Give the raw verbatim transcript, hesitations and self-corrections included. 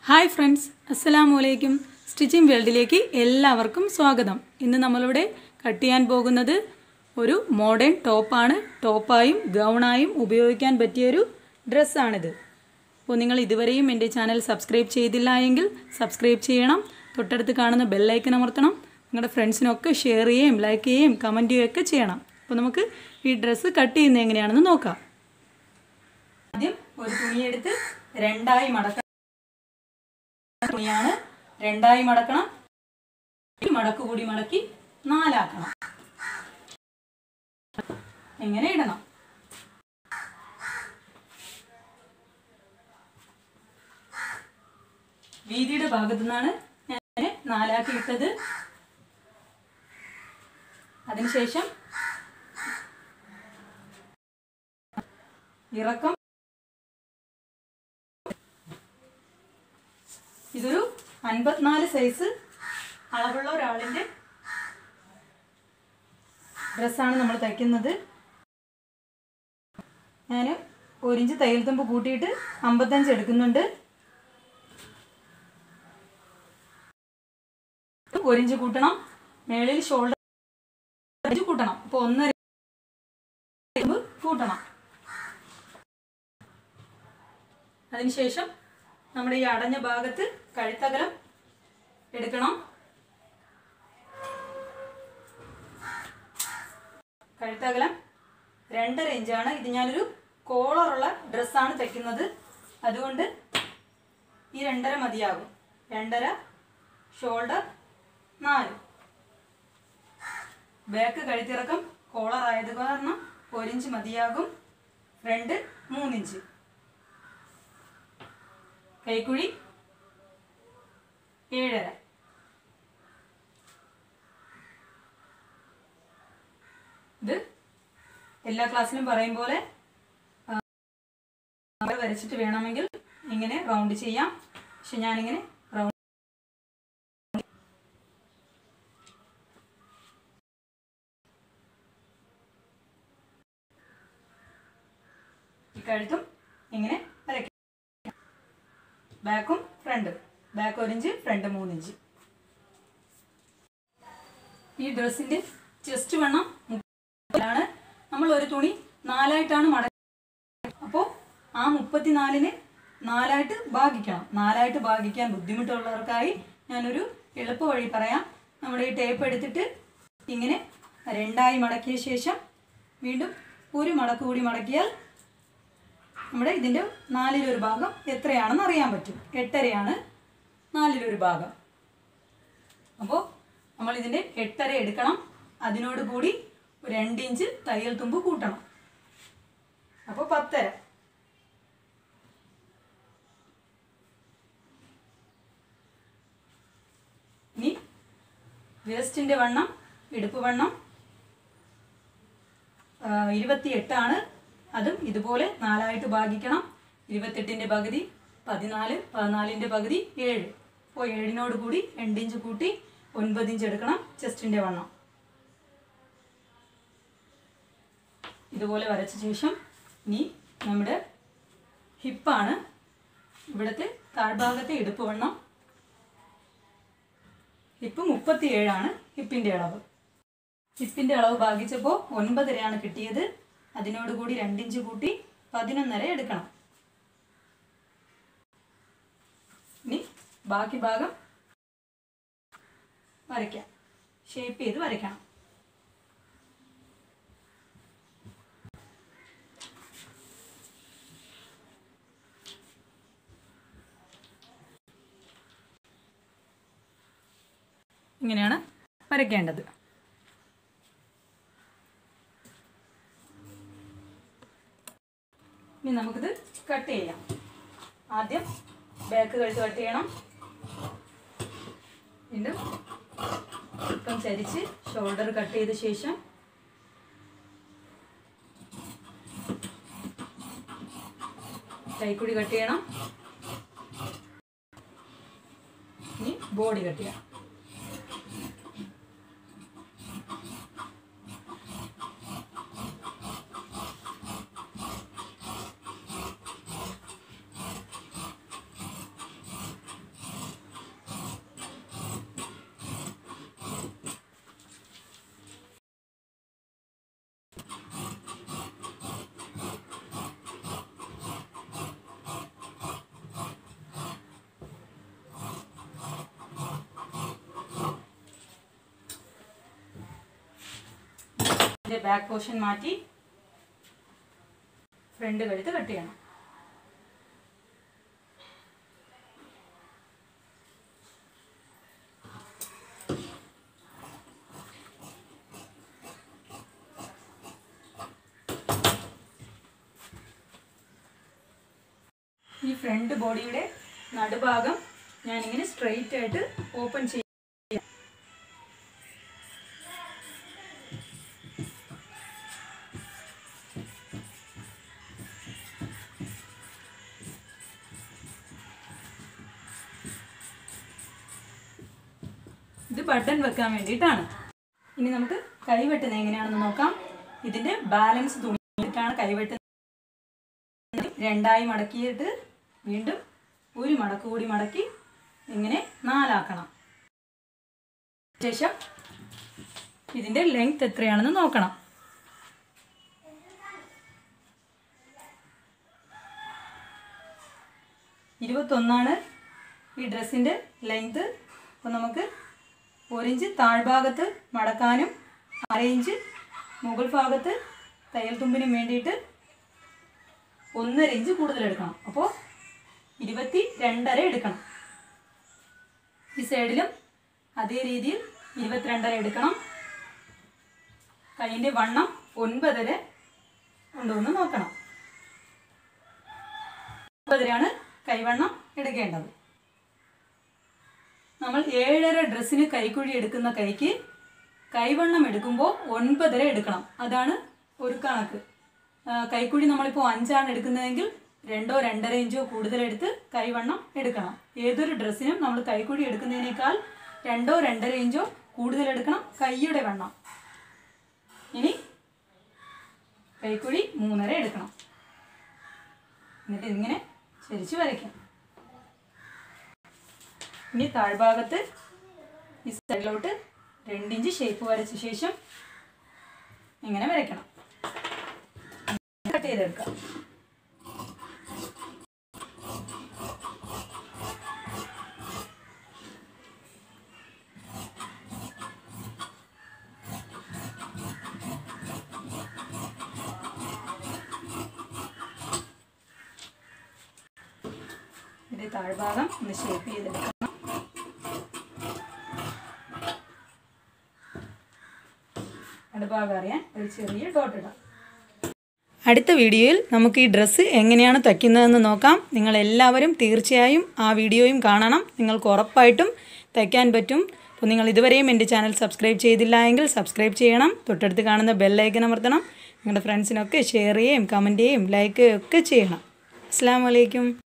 Hi friends, അസ്സലാമു അലൈക്കും. Stitching വേൾഡിലേക്ക് എല്ലാവർക്കും സ്വാഗതം. ഇന്ന് നമ്മളിവിടെ കട്ട് ചെയ്യാൻ പോകുന്നത് ഒരു മോഡേൺ ടോപ്പാണ്. ടോപ്പായും ഗൗണായും ഉപയോഗിക്കാൻ പറ്റിയൊരു ഡ്രസ്സാണിത്. അപ്പോൾ നിങ്ങൾ ഇതുവരെയും എൻ്റെ ചാനൽ സബ്സ്ക്രൈബ് ചെയ്തില്ല എങ്കിൽ സബ്സ്ക്രൈബ് ചെയ്യണം. തൊട്ടടുത്ത് കാണുന്ന ബെല്ലൈക്കൺ അമർത്തണം. നിങ്ങളുടെ ഫ്രണ്ട്സിനൊക്കെ ഷെയർ ചെയ്യുകയും ലൈക്ക് ചെയ്യുകയും കമൻറ്റ് ചെയ്യുകയൊക്കെ ചെയ്യണം. അപ്പോൾ നമുക്ക് ഈ ഡ്രസ്സ് കട്ട് ചെയ്യുന്നത് എങ്ങനെയാണെന്ന് നോക്കാം. ആദ്യം ഒരു തുണിയെടുത്ത് രണ്ടായി മടക്കാം. തുണിയാണ് രണ്ടായി മടക്കണം. മടക്ക് കൂടി മടക്കി നാലാക്കണം. എങ്ങനെ ഇടണം? വീതിയുടെ ഭാഗത്തു നിന്നാണ് ഞാൻ നാലാക്കി ഇട്ടത്. അതിനുശേഷം ഇറക്കം. ഇതൊരു അൻപത്തിനാല് സൈസ് അളവുള്ള ഒരാളിൻ്റെ ഡ്രസ്സാണ് നമ്മൾ തയ്ക്കുന്നത്. ഞാൻ ഒരിഞ്ച് തയ്യൽ തുമ്പ് കൂട്ടിയിട്ട് അമ്പത്തഞ്ച് എടുക്കുന്നുണ്ട്. ഒരിഞ്ച് കൂട്ടണം. മേളിൽ ഷോൾഡർ കൂട്ടണം. അപ്പോൾ ഒന്നര കൂട്ടണം. അതിനുശേഷം നമ്മുടെ ഈ അടഞ്ഞ ഭാഗത്ത് കഴുത്തകലം എടുക്കണം. കഴുത്തകലം രണ്ടര ഇഞ്ചാണ്. ഇത് ഞാനൊരു കോളറുള്ള ഡ്രസ്സാണ് തയ്ക്കുന്നത്. അതുകൊണ്ട് ഈ രണ്ടര മതിയാകും. രണ്ടര, ഷോൾഡർ നാല്. ബാക്ക് കഴുത്തിറക്കം കോളർ ആയത് കാരണം ഒരിഞ്ച് മതിയാകും. ഫ്രണ്ട് മൂന്നിഞ്ച്. കൈക്കുഴി ഏഴര. ഇത് എല്ലാ ക്ലാസ്സിലും പറയും പോലെ വരച്ചിട്ട് വേണമെങ്കിൽ ഇങ്ങനെ റൗണ്ട് ചെയ്യാം. പക്ഷെ ഞാനിങ്ങനെ റൗണ്ട് ഈ കഴുത്തും ഇങ്ങനെ വരയ്ക്കാം. ബാക്കും ഫ്രണ്ടും. ബാക്ക് ഒരിഞ്ച്, ഫ്രണ്ട് മൂന്നിഞ്ച്. ഈ ഡ്രസ്സിന്റെ ചെസ്റ്റ് വണ്ണം മുപ്പത്തിനാലാണ്. നമ്മൾ ഒരു തുണി നാലായിട്ടാണ് മടക്കുക. അപ്പോൾ ആ മുപ്പത്തിനാലിന് നാലായിട്ട് ഭാഗിക്കണം. നാലായിട്ട് ഭാഗിക്കാൻ ബുദ്ധിമുട്ടുള്ളവർക്കായി ഞാനൊരു എളുപ്പ വഴി പറയാം. നമ്മുടെ ഈ ടേപ്പ് എടുത്തിട്ട് ഇങ്ങനെ രണ്ടായി മടക്കിയ ശേഷം വീണ്ടും ഒരു മടക്ക് കൂടി മടക്കിയാൽ നമ്മുടെ ഇതിൻ്റെ നാലിലൊരു ഭാഗം എത്രയാണെന്ന് അറിയാൻ പറ്റും. എട്ടരയാണ് നാലിലൊരു ഭാഗം. അപ്പോൾ നമ്മൾ ഇതിൻ്റെ എട്ടര എടുക്കണം. അതിനോട് കൂടി ഒരു രണ്ട് ഇഞ്ച് തയ്യൽ തുമ്പ് കൂട്ടണം. അപ്പോൾ പത്തര. ഇനി വേസ്റ്റിൻ്റെ വണ്ണം, ഇടുപ്പ് വണ്ണം ഇരുപത്തിയെട്ടാണ്. അതും ഇതുപോലെ നാലായിട്ട് ഭാഗിക്കണം. ഇരുപത്തെട്ടിൻ്റെ പകുതി പതിനാല്, പതിനാലിൻ്റെ പകുതി ഏഴ്. അപ്പോൾ ഏഴിനോട് കൂടി രണ്ടിഞ്ച് കൂട്ടി ഒൻപതിഞ്ച് എടുക്കണം. ചെസ്റ്റിൻ്റെ വണ്ണം ഇതുപോലെ വരച്ച ശേഷം ഇനി നമ്മുടെ ഹിപ്പാണ്. ഇവിടുത്തെ താഴ്ഭാഗത്തെ ഇടുപ്പ് വണ്ണം. ഹിപ്പ് മുപ്പത്തി ഏഴാണ് ഹിപ്പിൻ്റെ അളവ്. ഹിപ്പിൻ്റെ അളവ് ഭാഗിച്ചപ്പോൾ ഒൻപതരയാണ് കിട്ടിയത്. അതിനോട് കൂടി രണ്ടിഞ്ച് കൂട്ടി പതിനൊന്നര എടുക്കണം. ഇനി ബാക്കി ഭാഗം വരയ്ക്കാം. ഷേപ്പ് ചെയ്ത് വരയ്ക്കണം. ഇങ്ങനെയാണ് വരയ്ക്കേണ്ടത്. ഇനി നമുക്കിത് കട്ട് ചെയ്യാം. ആദ്യം ബാക്ക് കഴുത്ത് കട്ട് ചെയ്യണം. വീണ്ടും ഇപ്പം ചരിച്ച് ഷോൾഡർ കട്ട് ചെയ്ത ശേഷം കൈക്കുഴി കട്ട് ചെയ്യണം. ഇനി ബോഡി കട്ട് ചെയ്യണം. ഇതിൻ്റെ ബാക്ക് പോർഷൻ മാറ്റി ഫ്രണ്ട് കഴുത്ത് കട്ട് ചെയ്യണം. ഈ ഫ്രണ്ട് ബോഡിയുടെ നടുഭാഗം ഞാനിങ്ങനെ സ്ട്രെയിറ്റ് ആയിട്ട് ഓപ്പൺ ചെയ്യും. ഇത് ബട്ടൺ വെക്കാൻ വേണ്ടിയിട്ടാണ്. ഇനി നമുക്ക് കൈ വെട്ടുന്നത് എങ്ങനെയാണെന്ന് നോക്കാം. ഇതിൻ്റെ ബാലൻസ് തുണിയിട്ടാണ് കൈ വെട്ടുന്നത്. രണ്ടായി മടക്കിയിട്ട് വീണ്ടും ഒരു മടക്ക് കൂടി മടക്കി ഇങ്ങനെ നാലാക്കണം. ശേഷം ഇതിൻ്റെ ലെങ്ത് എത്രയാണെന്ന് നോക്കണം. ഇരുപത്തൊന്നാണ് ഈ ഡ്രസ്സിൻ്റെ ലെങ്ത്. അപ്പോൾ നമുക്ക് ഒരിഞ്ച് താഴ്ഭാഗത്ത് മടക്കാനും അര ഇഞ്ച് മുകൾ ഭാഗത്ത് തയ്യൽ തുമ്പിനും വേണ്ടിയിട്ട് ഒന്നര ഇഞ്ച് കൂടുതൽ എടുക്കണം. അപ്പോൾ ഇരുപത്തി രണ്ടര എടുക്കണം. ഈ സൈഡിലും അതേ രീതിയിൽ ഇരുപത്തിരണ്ടര എടുക്കണം. കൈയിൻ്റെ വണ്ണം ഒൻപതര ഉണ്ടോയെന്ന് നോക്കണം. ഒൻപതരയാണ് കൈവണ്ണം എടുക്കേണ്ടത്. നമ്മൾ ഏഴര ഡ്രസ്സിന് കൈക്കുഴി എടുക്കുന്ന കൈക്ക് കൈവണ്ണം എടുക്കുമ്പോൾ ഒൻപതര എടുക്കണം. അതാണ് ഒരു കണക്ക്. കൈക്കുഴി നമ്മളിപ്പോൾ അഞ്ചാണ് എടുക്കുന്നതെങ്കിൽ രണ്ടോ രണ്ടര ഇഞ്ചോ കൂടുതലെടുത്ത് കൈവണ്ണം എടുക്കണം. ഏതൊരു ഡ്രസ്സിനും നമ്മൾ കൈക്കുഴി എടുക്കുന്നതിനേക്കാൾ രണ്ടോ രണ്ടര ഇഞ്ചോ കൂടുതലെടുക്കണം കൈയുടെ വണ്ണം. ഇനി കൈക്കുഴി മൂന്നര എടുക്കണം. എന്നിട്ട് ഇങ്ങനെ ചരിച്ച് വരയ്ക്കാം. ഇനി താഴ്ഭാഗത്ത് ഈ സൈഡിലോട്ട് രണ്ടിഞ്ച് ഷേപ്പ് വരച്ച ശേഷം ഇങ്ങനെ വരയ്ക്കണം. കട്ട് ചെയ്തെടുക്കാം. ഇതിന്റെ താഴ്ഭാഗം ഒന്ന് ഷേപ്പ് ചെയ്തെടുക്കണം. അടുഭാഗം അറിയാൻ ഒരു ചെറിയ ഡോട്ട് ഇടാം. അടുത്ത വീഡിയോയിൽ നമുക്ക് ഈ ഡ്രസ്സ് എങ്ങനെയാണ് തയ്ക്കുന്നതെന്ന് നോക്കാം. നിങ്ങളെല്ലാവരും തീർച്ചയായും ആ വീഡിയോയും കാണണം. നിങ്ങൾക്ക് ഉറപ്പായിട്ടും തയ്ക്കാൻ പറ്റും. അപ്പോൾ നിങ്ങൾ ഇതുവരെയും എൻ്റെ ചാനൽ സബ്സ്ക്രൈബ് ചെയ്തില്ല എങ്കിൽ സബ്സ്ക്രൈബ് ചെയ്യണം. തൊട്ടടുത്ത് കാണുന്ന ബെല്ലൈക്കൺ അമർത്തണം. നിങ്ങളുടെ ഫ്രണ്ട്സിനൊക്കെ ഷെയർ ചെയ്യുകയും കമൻറ്റ് ചെയ്യുകയും ലൈക്ക് ഒക്കെ ചെയ്യണം. അസ്സലാമു അലൈക്കും.